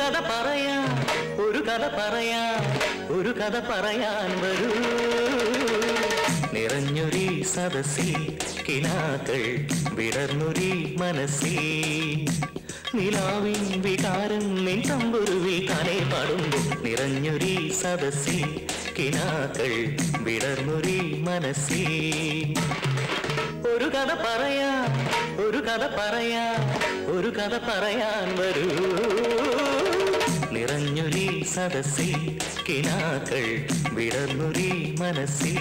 കഥ പറയാൻ ഒരു കഥ പറയാൻ ഒരു കഥ പറയാൻ വരൂ നിറഞ്ഞൊരു സദസ്സിൽ കിനാക്കൾ വിടർന്നൊരു മനസ്സിൽ നിലാവിൻ വികാരം നിൻ തമ്പുരുവിൽ താനേ പാടുമ്പോൾ നിറഞ്ഞൊരു സദസ്സിൽ കിനാക്കൾ വിടർന്നൊരു മനസ്സിൽ ഒരു കഥ പറയാൻ ഒരു കഥ പറയാൻ ഒരു കഥ പറയാൻ വരൂ നിറഞ്ഞൊരു സദസ്സിൽ കിനാക്കൾ വിടർന്നൊരു മനസ്സിൽ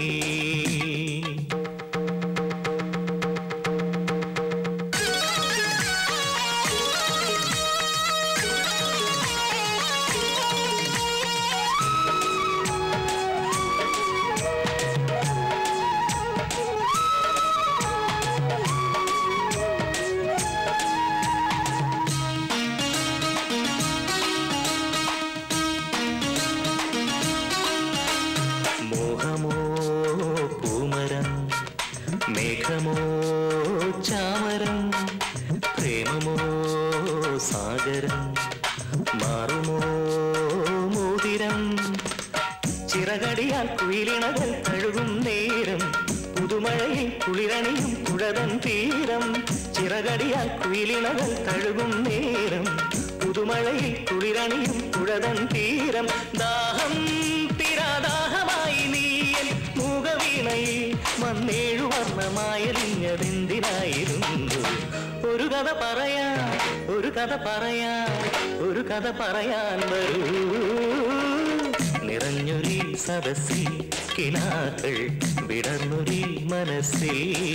മേഘമോ ചാമരം പ്രേമമോ സാഗരം മാറുമോ മോതിരം ചിറകടിയാൽ കുയിലിണകൾ കഴുകും നേരം പുതുമഴയിൽ കുളിരണിയും പുഴതൻ തീരം ചിറകടിയാൽ കുയിലിണകൾ കഴുകും നേരം പുതുമഴയിൽ കുളിരണിയും പുഴതൻ തീരം ദാഹം തീരാദാഹമായി നീയൻ മൂകവീണയിൽ വന്നേഴു വർണ്ണമായലിഞ്ഞതെന്തിനായിരുന്നു ഒരു കഥ പറയാൻ ഒരു കഥ പറയാൻ ഒരു കഥ പറയാൻ വരൂ നിറഞ്ഞൊരു സദസ്സിൽ കിനാക്കൾ വിടർന്നൊരു മനസ്സിൽ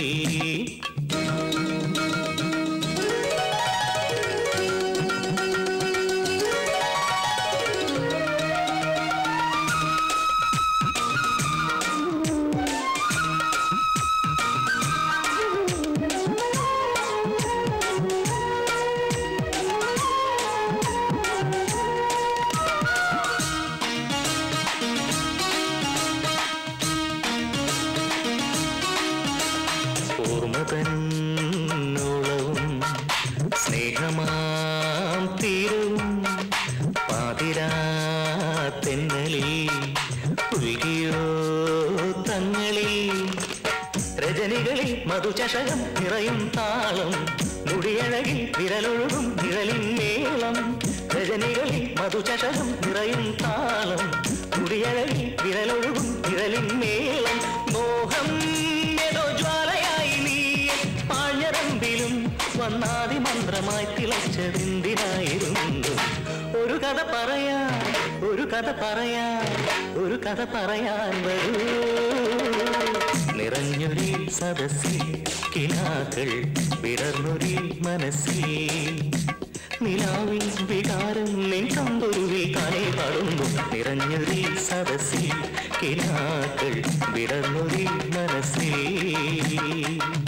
ഓർമ്മതന്നോളവും സ്നേഹമാം തീരവും പാതിരാത്തെന്നലിൽ പുൽകിയോ തങ്ങളിൽ രജനികളിൽ മധുചഷകം നിറയും താളം മുടിയഴകിൽ വിരലൊഴുകും നിഴലിൻ മേളം രജനികളിൽ മധുചഷകം നിറയും താളം മുടിയഴകിൽ വിരലൊഴുകും നിഴലിൻ മേളം മോഹം വന്നാതി മന്ത്രമായി തിളച്ചതെന്തിനായിരുന്നു ഒരു കഥ പറയാൻ ഒരു കഥ പറയാൻ ഒരു കഥ പറയാൻ വരൂ നിറഞ്ഞൊരു സദസ്സിൽ കിനാക്കൾ വിടർന്നൊരു മനസ്സിൽ നിലാവിൻ വികാരം നിൻ തമ്പുരുവിൽ താനേ പാടുമ്പോൾ നിറഞ്ഞൊരു സദസ്സിൽ കിനാക്കൾ വിടർന്നൊരു മനസ്സിൽ